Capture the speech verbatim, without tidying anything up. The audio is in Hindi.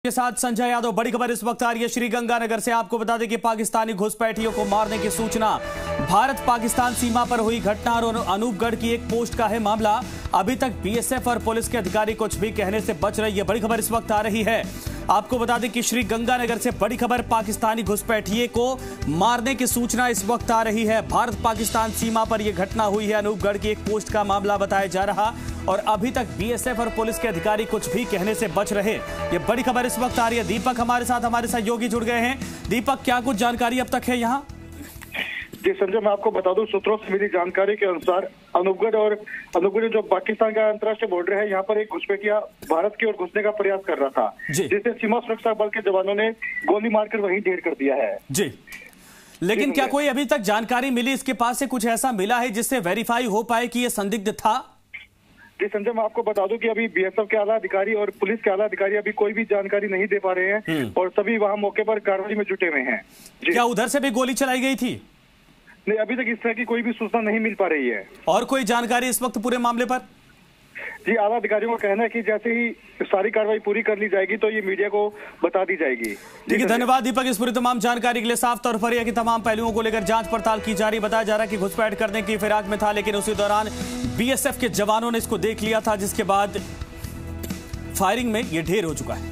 के साथ संजय यादव। बड़ी खबर इस वक्त आ रही है श्रीगंगानगर से। आपको बता दें कि पाकिस्तानी घुसपैठियों को मारने की सूचना। भारत पाकिस्तान सीमा पर हुई घटना और अनूपगढ़ की एक पोस्ट का है मामला। अभी तक बीएसएफ और पुलिस के अधिकारी कुछ भी कहने से बच रही है। बड़ी खबर इस वक्त आ रही है। आपको बता दें कि श्रीगंगानगर से बड़ी खबर, पाकिस्तानी घुसपैठिए को मारने की सूचना इस वक्त आ रही है। भारत पाकिस्तान सीमा पर यह घटना हुई है। अनूपगढ़ की एक पोस्ट का मामला बताया जा रहा और अभी तक बीएसएफ और पुलिस के अधिकारी कुछ भी कहने से बच रहे। ये बड़ी खबर इस वक्त आ रही है। दीपक हमारे साथ हमारे सहयोगी जुड़ गए हैं। दीपक, क्या कुछ जानकारी अब तक है यहाँ? जी संजय, मैं आपको बता दूं, सूत्रों से मिली जानकारी के अनुसार अनूपगढ़ और अनूपगढ़ जो पाकिस्तान का अंतर्राष्ट्रीय बॉर्डर है, यहाँ पर एक घुसपैठिया भारत की ओर घुसने का प्रयास कर रहा था, जिसे सीमा सुरक्षा बल के जवानों ने गोली मारकर वहीं ढेर कर दिया है। जी, लेकिन क्या कोई अभी तक जानकारी मिली, इसके पास से कुछ ऐसा मिला है जिससे वेरीफाई हो पाए कि ये संदिग्ध था? जी संजय, मैं आपको बता दूं कि अभी बीएसएफ के आला अधिकारी और पुलिस के आला अधिकारी अभी कोई भी जानकारी नहीं दे पा रहे हैं और सभी वहां मौके पर कार्रवाई में जुटे हुए हैं। क्या उधर से भी गोली चलाई गई थी? नहीं, अभी तक इस तरह की कोई भी सूचना नहीं मिल पा रही है। और कोई जानकारी इस वक्त पूरे मामले पर? जी, आला अधिकारियों का कहना है कि जैसे ही सारी कार्रवाई पूरी कर ली जाएगी तो ये मीडिया को बता दी जाएगी। देखिए, धन्यवाद दीपक इस पूरी तमाम जानकारी के लिए। साफ तौर पर यह कि तमाम पहलुओं को लेकर जांच पड़ताल की जा रही। बताया जा रहा है कि घुसपैठ करने की फिराक में था, लेकिन उसी दौरान बीएसएफ के जवानों ने इसको देख लिया था, जिसके बाद फायरिंग में यह ढेर हो चुका है।